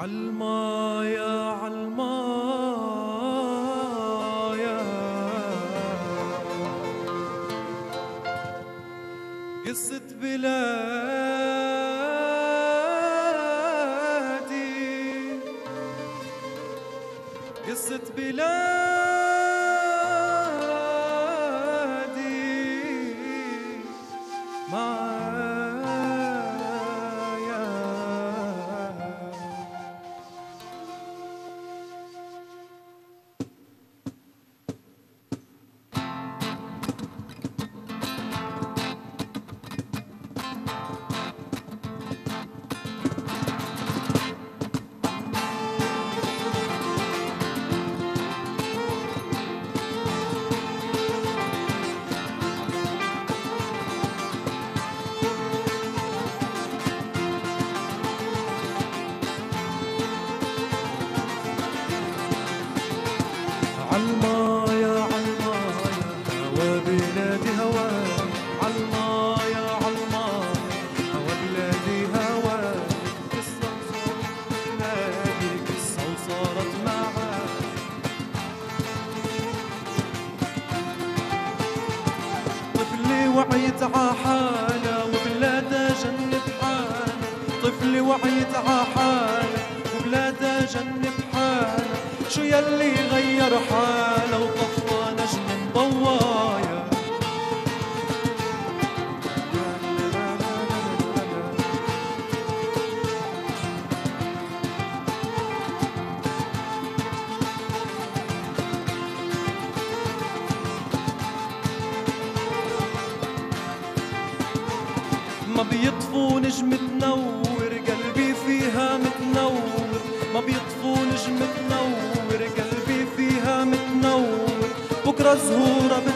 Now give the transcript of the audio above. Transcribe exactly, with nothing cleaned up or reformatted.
عالمايا عالمايا قصة بلادي، قصة بلادي معايا. عالمايا عالمايا هوا بلادي هواي، عالمايا عالمايا هوا بلادي هواي، قصة وصارت بلادي قصة وصارت معاي. طفلي وعيت عحالة وبلادها جن بحالة، طفلي وعيت عحالة وبلادها جن بحالة، شو يلي غير حاله وطفى نجم ضوايا. ما بيطفوا نجم تنور قلبي فيها متنور، ما بيطفوا نجم تنور قلبي فيها متنور، بكرة زهورة